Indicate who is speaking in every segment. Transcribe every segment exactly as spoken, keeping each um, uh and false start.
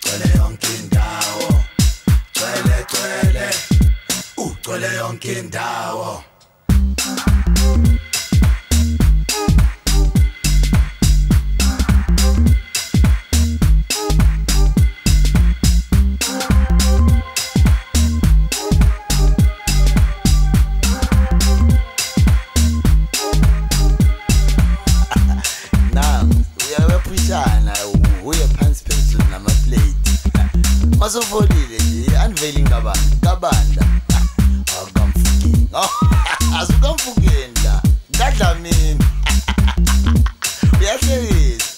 Speaker 1: Twele yonke indawo. Twele twele. Uh, twele yonke indawo.
Speaker 2: Masofolile nje unveiling kabanda kabanda akamfuking asukamfukeni la ngadla mina uyahlekisa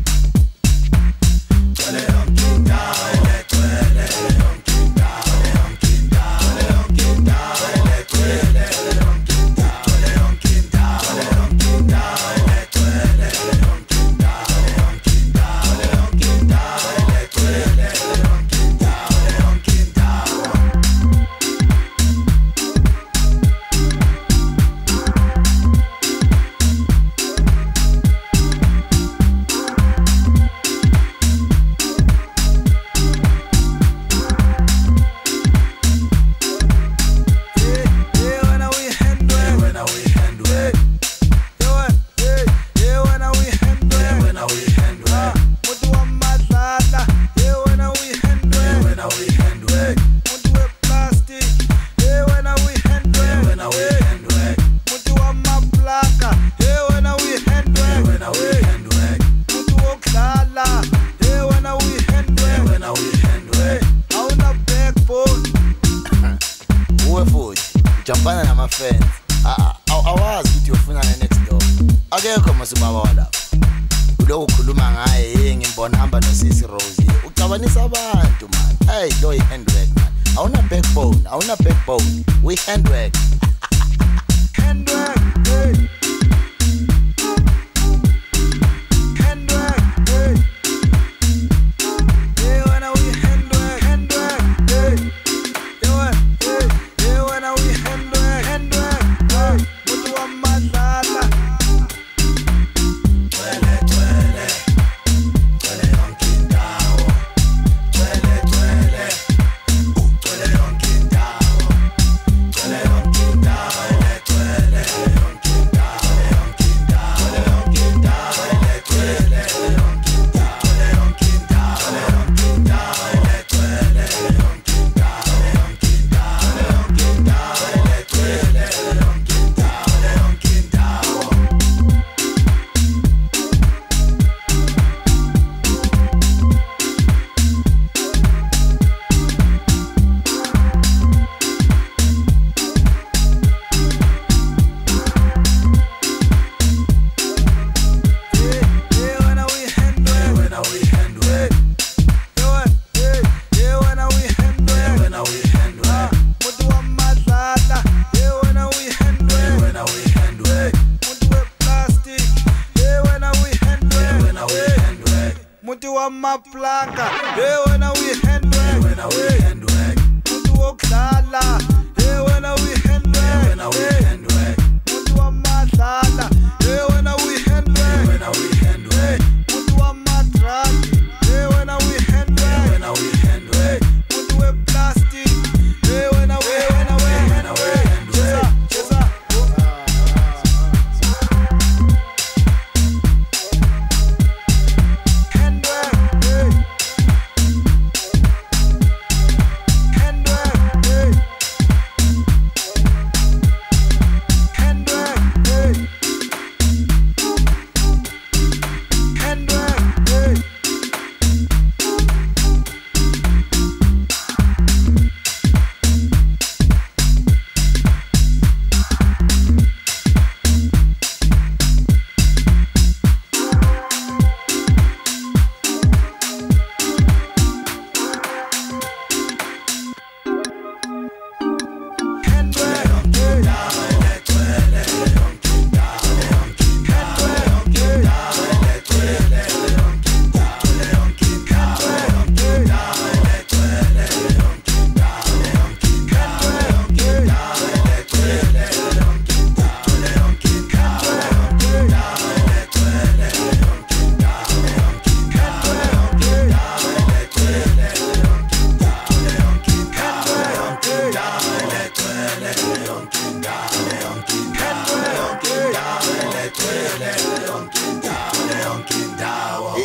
Speaker 1: Twele yonke indawo twele yonke indawo yonke indawo yonke indawo twele yonke indawo twele yonke indawo yonke indawo twele yonke indawo yonke indawo yonke indawo twele
Speaker 2: Jampana na my friends. Awazi ukuthi uyofuna next door. Akekho masubaba wala. Ulo ukhuluma ngaye yenge ngibona hamba noSisi Rose. Ucabanisa abantu man. Hey, lo handwork man. Awuna backbone, awuna backbone. We handwork.
Speaker 1: Handwork. Hey. Maplaka, hey when we handwork, when we handwork, mutu okdala, hey when we handwork, when we handwork, mutu amadala, hey when we handwork, when we handwork, mutu amadrati, hey when we handwork, when we handwork, mutu plastic, hey when we when we handwork, chesa chesa.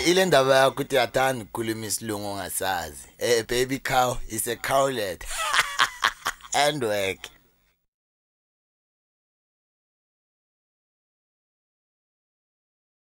Speaker 2: ile ndaba yakho ukuthi yathanda ukukhuluma isilungu ongasazi. Eh baby cow is a cowlet. And work.